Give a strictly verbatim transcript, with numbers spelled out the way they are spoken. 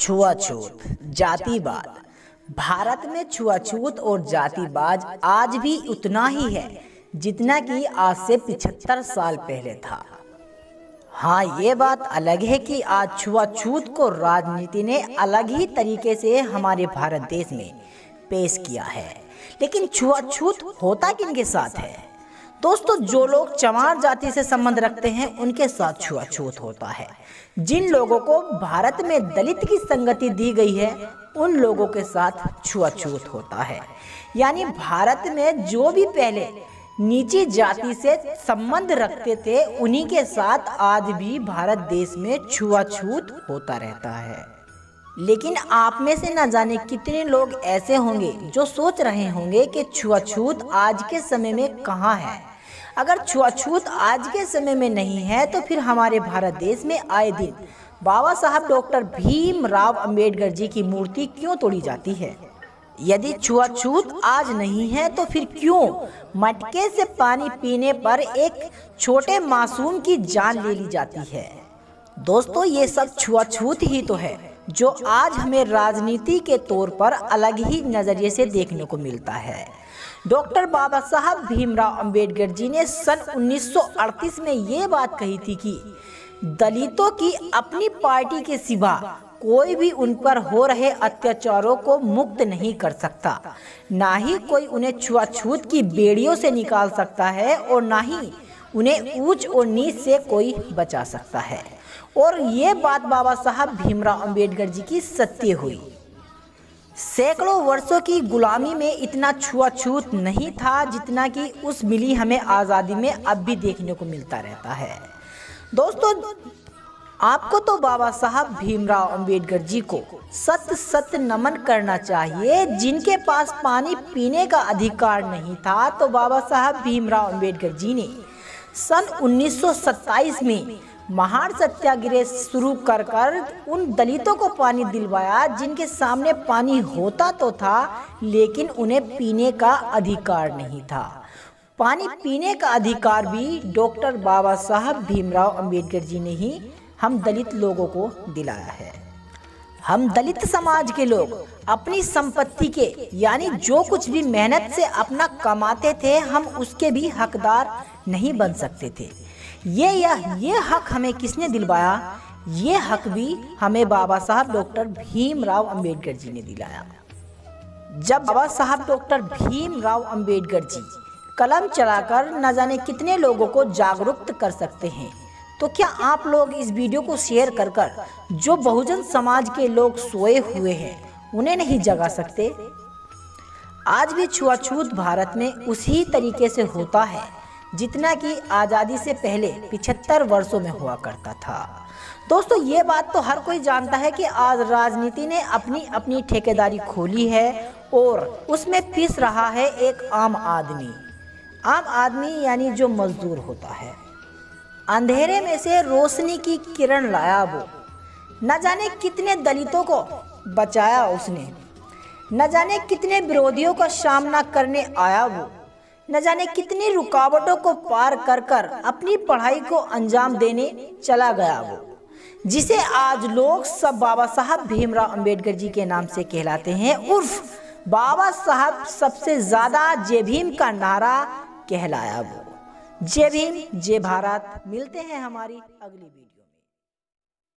छुआछूत, जातिवाद। भारत में छुआछूत और जातिवाद आज भी उतना ही है जितना कि आज से पिछहत्तर साल पहले था। हाँ, ये बात अलग है कि आज छुआछूत को राजनीति ने अलग ही तरीके से हमारे भारत देश में पेश किया है, लेकिन छुआछूत होता किनके साथ है? दोस्तों, जो लोग चमार जाति से संबंध रखते हैं उनके साथ छुआछूत होता है। जिन लोगों को भारत में दलित की संगति दी गई है उन लोगों के साथ छुआछूत होता है। यानी भारत में जो भी पहले नीची जाति से संबंध रखते थे उन्हीं के साथ आज भी भारत देश में छुआछूत होता रहता है। लेकिन आप में से न जाने कितने लोग ऐसे होंगे जो सोच रहे होंगे कि छुआछूत आज के समय में कहाँ है। अगर छुआछूत आज के समय में नहीं है तो फिर हमारे भारत देश में आए दिन बाबा साहब डॉक्टर भीमराव अंबेडकर जी की मूर्ति क्यों तोड़ी जाती है? यदि छुआछूत आज नहीं है तो फिर क्यों मटके से पानी पीने पर एक छोटे मासूम की जान ले ली जाती है? दोस्तों, ये सब छुआछूत ही तो है जो आज हमें राजनीति के तौर पर अलग ही नजरिए से देखने को मिलता है। डॉक्टर बाबा साहब भीमराव अंबेडकर जी ने सन उन्नीस सौ अड़तीस में ये बात कही थी कि दलितों की अपनी पार्टी के सिवा कोई भी उन पर हो रहे अत्याचारों को मुक्त नहीं कर सकता, ना ही कोई उन्हें छुआछूत की बेड़ियों से निकाल सकता है और ना ही उन्हें ऊंच और नीच से कोई बचा सकता है। और ये बात बाबा साहब भीमराव अंबेडकर जी की सत्य हुई। सैकड़ों वर्षों की गुलामी में इतना छुआछूत नहीं था जितना कि उस मिली हमें आज़ादी में अब भी देखने को मिलता रहता है। दोस्तों, आपको तो बाबा साहब भीमराव अंबेडकर जी को सत सत नमन करना चाहिए। जिनके पास पानी पीने का अधिकार नहीं था तो बाबा साहब भीमराव अंबेडकर जी ने सन उन्नीस सौ सत्ताईस में महान सत्याग्रह शुरू कर कर उन दलितों को पानी दिलवाया जिनके सामने पानी होता तो था लेकिन उन्हें पीने का अधिकार नहीं था। पानी पीने का अधिकार भी डॉक्टर बाबा साहब भीमराव अंबेडकर जी ने ही हम दलित लोगों को दिलाया है। हम दलित समाज के लोग अपनी संपत्ति के यानी जो कुछ भी मेहनत से अपना कमाते थे हम उसके भी हकदार नहीं बन सकते थे। ये यह ये हक हमें किसने दिलवाया? ये हक भी हमें बाबा साहब डॉक्टर भीमराव अंबेडकर जी ने दिलाया। जब बाबा साहब डॉक्टर भीमराव अंबेडकर जी कलम चलाकर न जाने कितने लोगों को जागरूक कर सकते हैं, तो क्या आप लोग इस वीडियो को शेयर कर कर जो बहुजन समाज के लोग सोए हुए हैं उन्हें नहीं जगा सकते? आज भी छुआछूत भारत में उसी तरीके से होता है जितना कि आज़ादी से पहले पिछहत्तर वर्षों में हुआ करता था। दोस्तों, ये बात तो हर कोई जानता है कि आज राजनीति ने अपनी अपनी ठेकेदारी खोली है और उसमें पिस रहा है एक आम आदमी। आम आदमी यानी जो मजदूर होता है। अंधेरे में से रोशनी की किरण लाया वो, न जाने कितने दलितों को बचाया उसने, न जाने कितने विरोधियों का सामना करने आया वो, न जाने कितनी रुकावटों को पार कर कर अपनी पढ़ाई को अंजाम देने चला गया वो, जिसे आज लोग सब बाबा साहब भीमराव अंबेडकर जी के नाम से कहलाते हैं। उर्फ बाबा साहब सबसे ज्यादा जय भीम का नारा कहलाया वो। जय भीम, जय भारत। मिलते हैं हमारी अगली वीडियो।